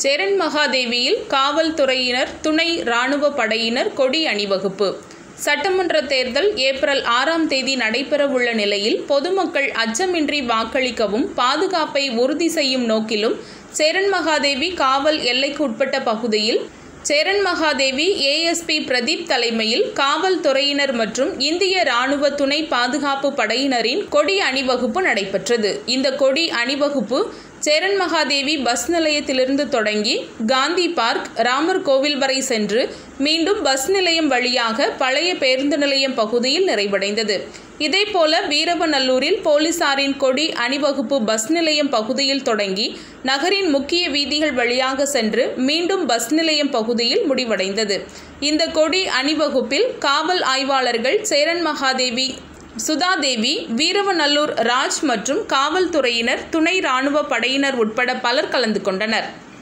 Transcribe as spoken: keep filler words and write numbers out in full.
சேரன் மகாதேவியில் காவல்துறையினர், துணை ராணுவ படையினர் கொடி அணிவகுப்பு. சட்டமன்ற தேர்தல் ஏப்ரல் ஆறாம் தேதி நடைபெறவுள்ள நிலையில் பொதுமக்கள் அச்சமின்றி வாக்களிக்கவும் பாதுகாப்பை உறுதி செய்யும் நோக்கிலும் சேரன் மகாதேவி காவல் எல்லைக்கு உட்பட்ட பகுதியில் Cheran Mahadevi A S P Pradeep தலைமையில் காவல்துறையினர் மற்றும் இந்திய ராணுவ துணை பாதுகாப்பு படையினரின் கொடி அணிவகுப்பு நடைபெற்றது. இந்த கொடி அணிவகுப்பு சேரன் மகாதேவி பஸ் நிலையத்திலிருந்து தொடங்கி காந்தி பார்க், ராமர் கோவில் வரை சென்று மீண்டும் பஸ் நிலையம் வழியாக பழைய பேருந்து நிலையம் பகுதியில் நிறைவடைந்தது. இதேபோல வீரவநல்லூரில் போலீசாரின் கொடி அணிவகுப்பு பஸ் நிலையம் பகுதியில் தொடங்கி நகரின் முக்கிய வீதிகள் வழியாக சென்று மீண்டும் பஸ் நிலையம் பகுதியில் முடிவடைந்தது. இந்த கொடி அணிவகுப்பில் காவல் ஆய்வாளர்கள் சேரன் மகாதேவி சுதாதேவி, வீரவநல்லூர் ராஜ் மற்றும் காவல்துறையினர், துணை ராணுவ படையினர் உட்பட பலர் கலந்து கொண்டனர்.